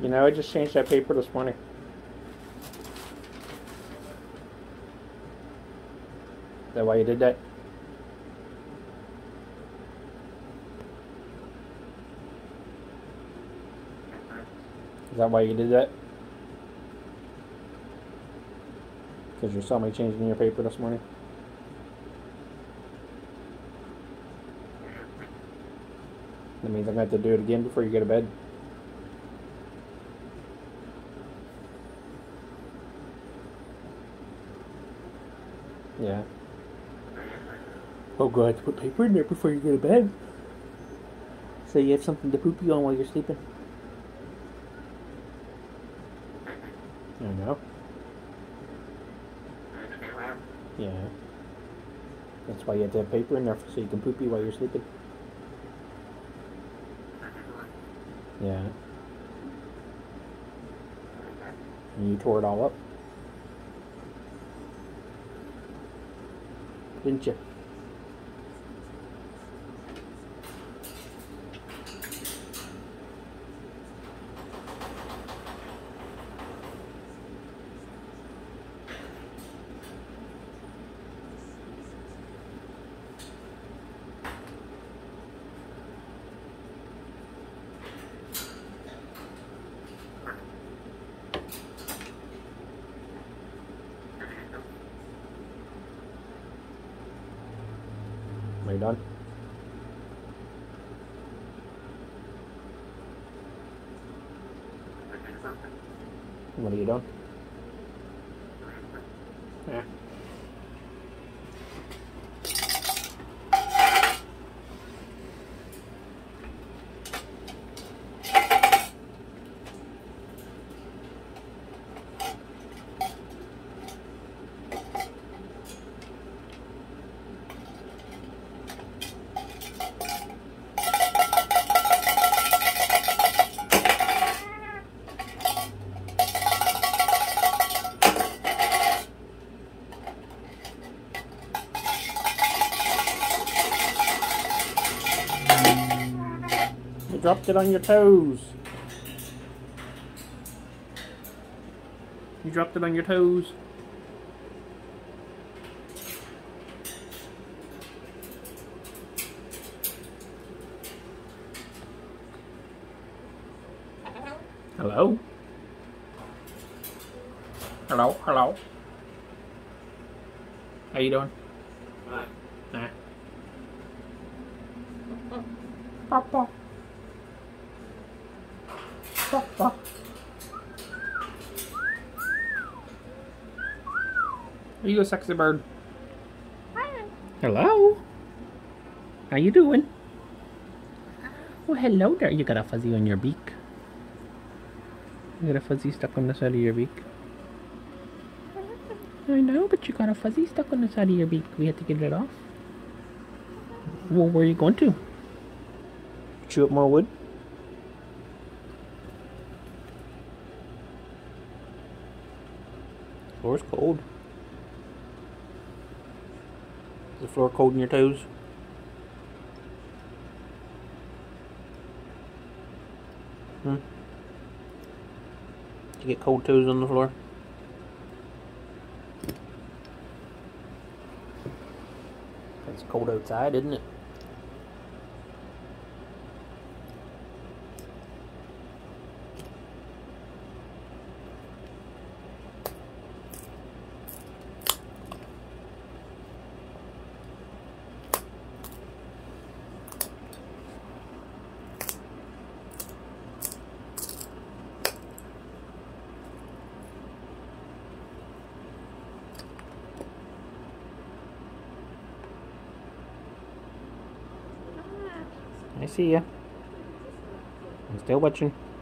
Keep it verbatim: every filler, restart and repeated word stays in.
You know, I just changed that paper this morning. Is that why you did that? Is that why you did that? Because you saw me changing your paper this morning? That means I'm going to have to do it again before you go to bed. Yeah. Oh god, put paper in there before you go to bed. So you have something to poopy on while you're sleeping. I know. Yeah. That's why you have to have paper in there so you can poopy while you're sleeping. Yeah. And you tore it all up. Didn't you? Are you done? What are you done? Yeah. You dropped it on your toes. You dropped it on your toes. Hello? Hello, hello. How you doing? Hi. Nah. Papa. Papa. Are you a sexy bird? Hi. Hello? How you doing? Well, hello there. You got a fuzzy on your beak. You got a fuzzy stuck on the side of your beak. I know, but you got a fuzzy stuck on the side of your beak. We had to get it off. Well, where are you going to? Chew up more wood? The floor's cold. Is the floor cold in your toes? Hmm? Did you get cold toes on the floor? It's cold outside, isn't it? I see ya. I'm still watching.